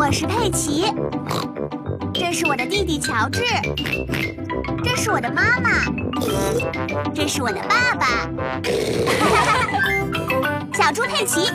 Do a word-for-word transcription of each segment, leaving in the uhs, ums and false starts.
我是佩奇，这是我的弟弟乔治，这是我的妈妈，这是我的爸爸，小猪佩奇。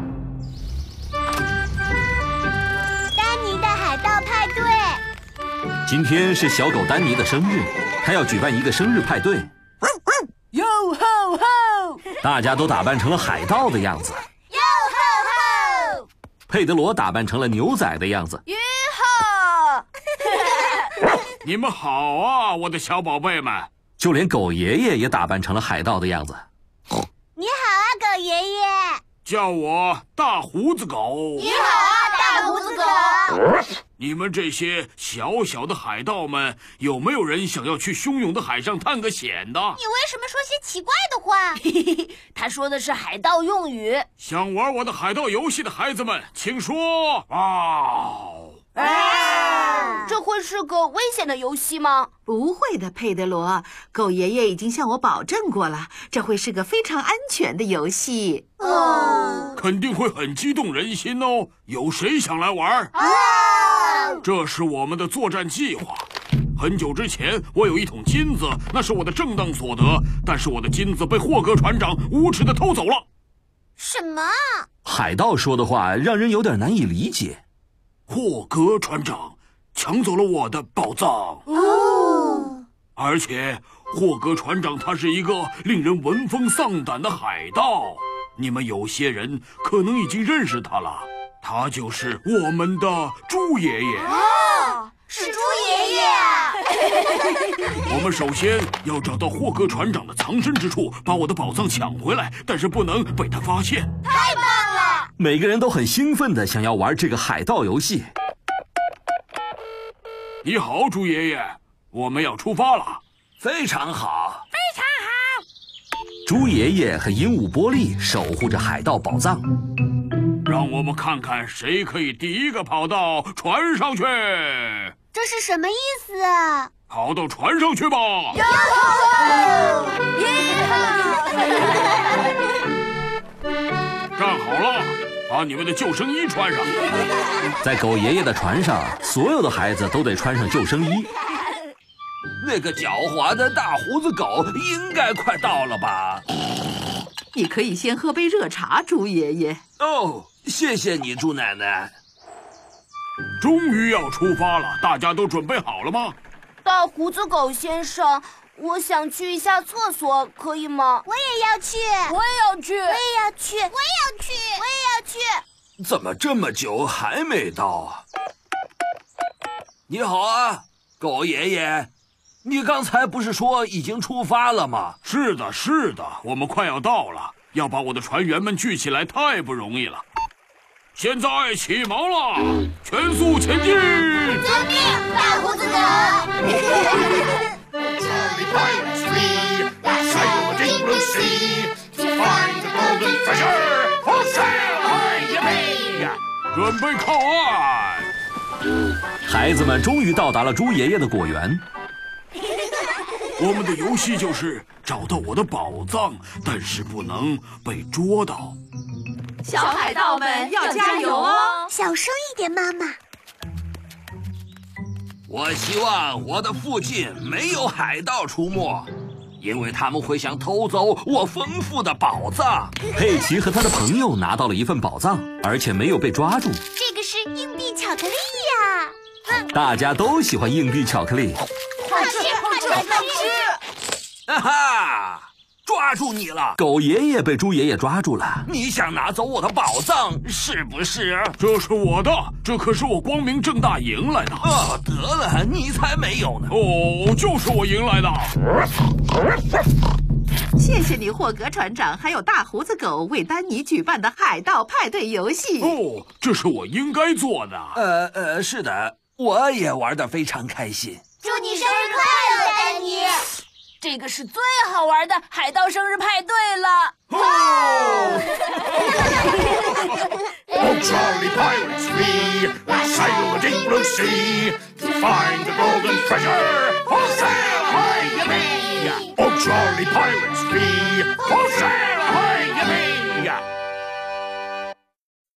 丹尼的海盗派对。 今天是小狗丹尼的生日，他要举办一个生日派对。 哟吼吼！ 大家都打扮成了海盗的样子。 哟吼吼！ 佩德罗打扮成了牛仔的样子。 哟吼！ 你们好啊，我的小宝贝们！ 就连狗爷爷也打扮成了海盗的样子。 你好啊，狗爷爷。 叫我大胡子狗。 你好啊，大胡子狗。 你们这些小小的海盗们，有没有人想要去汹涌的海上探个险的？ 你为什么说些奇怪的话？ 嘿嘿，他说的是海盗用语。 想玩我的海盗游戏的孩子们，请说啊！ 啊！这会是个危险的游戏吗？ 不会的，佩德罗。狗爷爷已经向我保证过了，这会是个非常安全的游戏。 哦， 肯定会很激动人心哦。有谁想来玩？ 啊！ 这是我们的作战计划。很久之前，我有一桶金子，那是我的正当所得，但是我的金子被霍格船长无耻地偷走了。 什么？ 海盗说的话让人有点难以理解。 霍格船长抢走了我的宝藏。 哦， 而且霍格船长他是一个令人闻风丧胆的海盗，你们有些人可能已经认识他了，他就是我们的猪爷爷。 哦，是猪爷爷啊！ 我们首先要找到霍格船长的藏身之处，把我的宝藏抢回来，但是不能被他发现。 太棒了！ 每个人都很兴奋地想要玩这个海盗游戏。 你好，猪爷爷，我们要出发了。 非常好， 非常好。 猪爷爷和鹦鹉波利守护着海盗宝藏。 让我们看看谁可以第一个跑到船上去。 这是什么意思啊？ 跑到船上去吧！ 哟吼！ 站好了，把你们的救生衣穿上。 在狗爷爷的船上，所有的孩子都得穿上救生衣。 那个狡猾的大胡子狗应该快到了吧？ 你可以先喝杯热茶，猪爷爷。 哦，谢谢你，猪奶奶。 终于要出发了，大家都准备好了吗？ 大胡子狗先生，我想去一下厕所，可以吗？ 我也要去， 我也要去， 我也要去，我也要去，我也要去。 怎么这么久还没到啊？你好啊，狗爷爷，你刚才不是说已经出发了吗？ 是的，是的，我们快要到了。要把我的船员们聚起来太不容易了。现在起锚了，全速前进！ 救命，大胡子狗 ！Jolly pirates we that sail the deep blue sea to find the golden treasure. For sail high you may! 准备靠岸！ 孩子们终于到达了猪爷爷的果园。 我们的游戏就是找到我的宝藏，但是不能被捉到。 小海盗们要加油哦！ 小声一点，妈妈。 我希望我的附近没有海盗出没，因为他们会想偷走我丰富的宝藏。 佩奇和他的朋友拿到了一份宝藏，而且没有被抓住。 这个是硬币巧克力呀！ 嗯、大家都喜欢硬币巧克力。 好吃，好吃，好吃！ 哈哈！抓住你了！ 狗爷爷被猪爷爷抓住了。 你想拿走我的宝藏是不是？ 这是我的，这可是我光明正大赢来的。 啊，得了，你才没有呢！ 哦，就是我赢来的。 谢谢你，霍格船长，还有大胡子狗为丹尼举办的海盗派对游戏。 哦，这是我应该做的。 呃呃，是的，我也玩得非常开心。 祝你生日快乐，丹尼！ 这个是最好玩的海盗生日派对了！ Oh, jolly pirates we that sail the deep blue sea to find the golden treasure. For sail high you may! Oh, jolly pirates we, for sail high you may!